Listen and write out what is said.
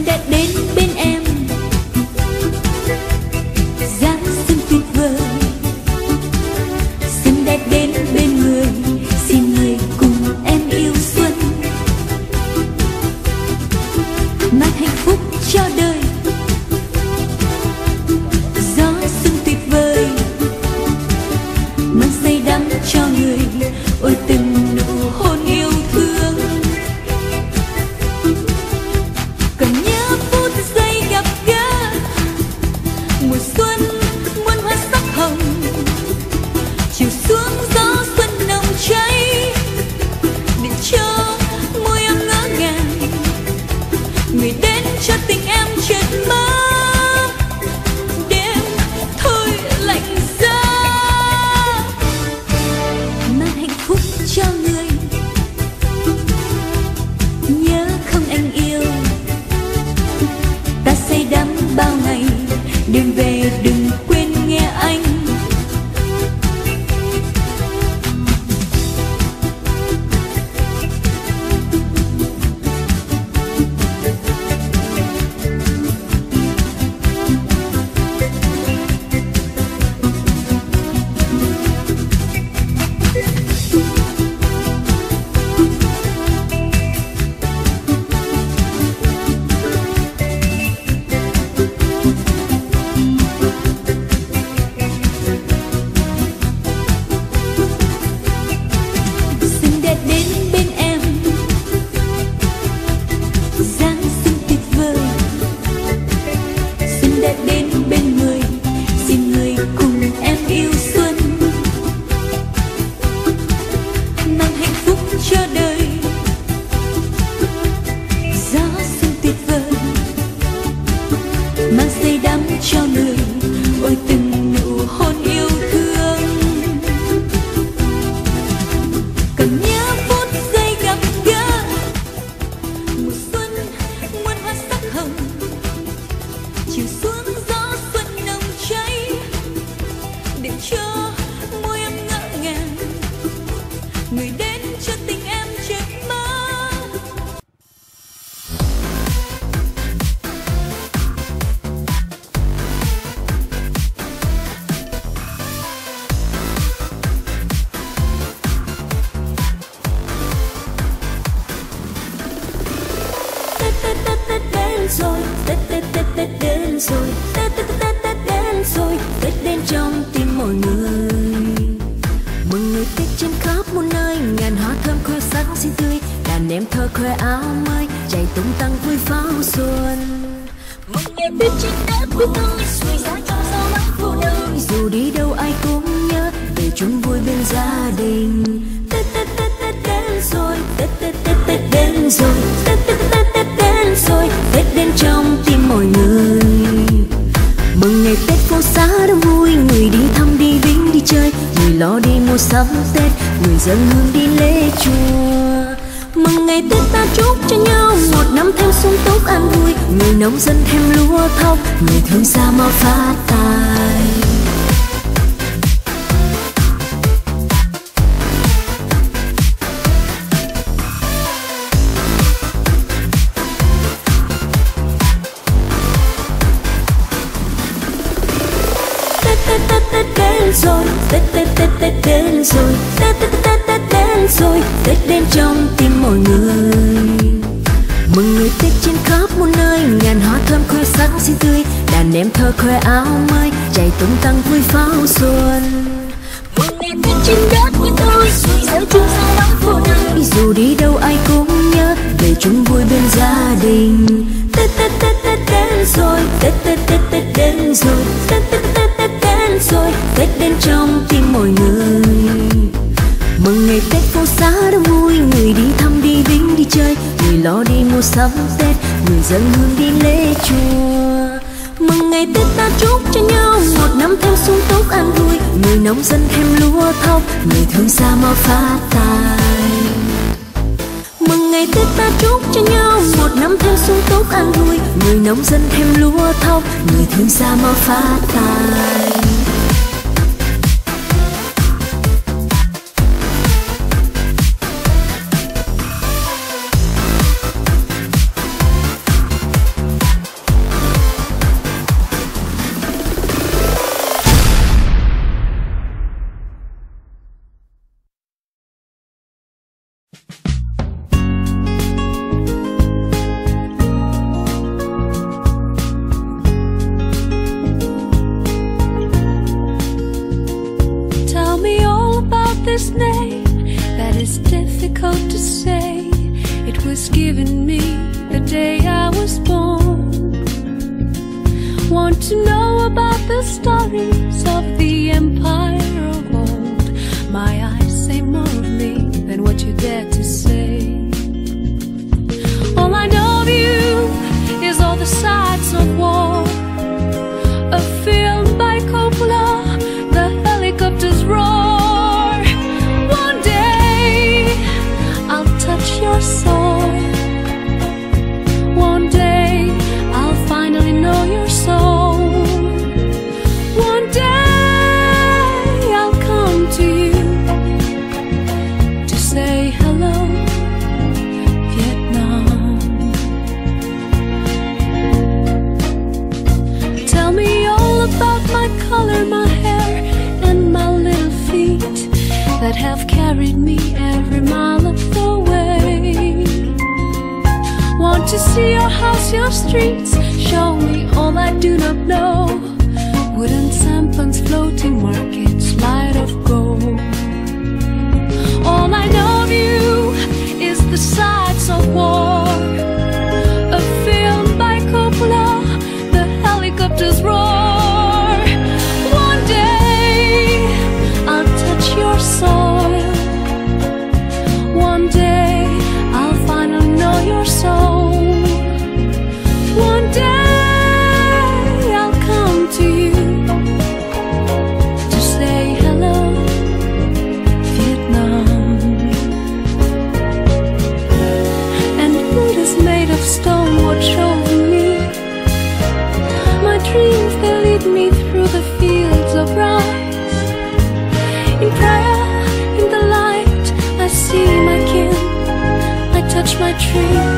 đã đến bên em, dáng xuân tuyệt vời. Xuân đã đến bên người, xin người cùng em yêu xuân, mang hạnh phúc cho đời. Gió xuân tuyệt vời, mang say đắm cho người, ôi từng nụ hôn yêu thương. Còn nhớ phút giây gặp gỡ, mùa xuân muôn hoa sắc hồng, chiều xuống gió xuân nồng cháy, để cho môi em ngỡ ngàng. Người đến cho tình em chợt mơ, đêm thôi lạnh giá, mang hạnh phúc cho người. Nhớ không anh yêu, ta say đắm bao ngày, đêm về đừng quên nghe anh. Dân hương đi lễ chùa, mừng ngày Tết ta chúc cho nhau một năm thêm sung túc an vui. Người nông dân thêm lúa thóc, người thương xa mau phát tài. Tết đến rồi, Tết đến rồi, Tết đến rồi, Tết đến trong tim mọi người. Mừng người Tết trên khắp muôn nơi, ngàn hoa thơm khoe sắc xinh tươi, đàn em thơ khoe áo mới, chạy tung tăng vui pháo xuân. Mừng ngày Tết trên đất của tôi, giữa chung sao nắng phố nơi, dù đi đâu ai cũng nhớ về chung vui bên gia đình. Tết đến rồi, Tết đến rồi, Tết đến rồi, Tết đến trong tim mọi người. Mừng ngày Tết phố xá đông vui, người đi thăm đi vinh đi chơi, người lo đi mua sắm Tết, người dân hương đi lễ chùa. Mừng ngày Tết ta chúc cho nhau một năm thêm sung túc an vui, người nông dân thêm lúa thóc, người thương xa mau phát tài. Mừng ngày Tết ta chúc cho nhau một năm thêm sung túc an vui, người nông dân thêm lúa thóc, người thương xa mau phát tài. to know about the stories of the empire of old. My eyes say more of me than what you dare to say. All I know of you is all the sides of war, a film by Coppola, the helicopters roar. One day I'll touch your soul. One day I'll finally know your soul. One day I'll come to you to say hello, Vietnam. Tell me all about my color, my hair, and my little feet that have carried me every mile of the way. Want to see your house, your streets, show me all I do not know. Wooden sampans, floating markets, light of gold. All I know of you is the sides of war, a film by Coppola, the helicopters roar. One day I'll touch your soil. One day I'll finally know your soul. One day I'll come to you to say hello, Vietnam. And Buddhas made of stone watch over me. My dreams, they lead me through the fields of rice. In prayer, in the light, I see my kin. I touch my tree.